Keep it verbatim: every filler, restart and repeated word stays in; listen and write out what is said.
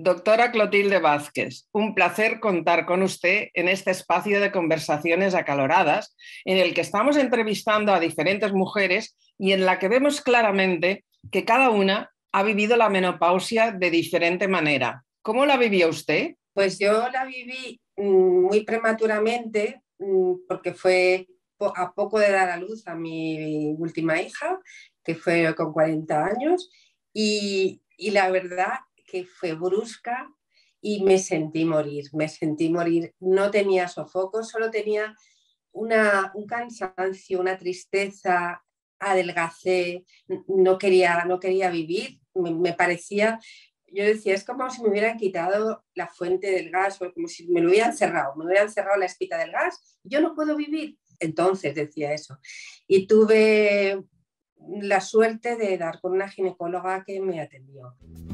Doctora Clotilde Vázquez, un placer contar con usted en este espacio de conversaciones acaloradas en el que estamos entrevistando a diferentes mujeres y en la que vemos claramente que cada una ha vivido la menopausia de diferente manera. ¿Cómo la vivió usted? Pues yo la viví muy prematuramente porque fue a poco de dar a luz a mi última hija, que fue con cuarenta años, y, y la verdad que fue brusca y me sentí morir, me sentí morir. No tenía sofocos, solo tenía una, un cansancio, una tristeza, adelgacé, no quería, no quería vivir, me, me parecía... Yo decía, es como si me hubieran quitado la fuente del gas o como si me lo hubieran cerrado, me hubieran cerrado la espita del gas. Yo no puedo vivir. Entonces decía eso. Y tuve la suerte de dar con una ginecóloga que me atendió.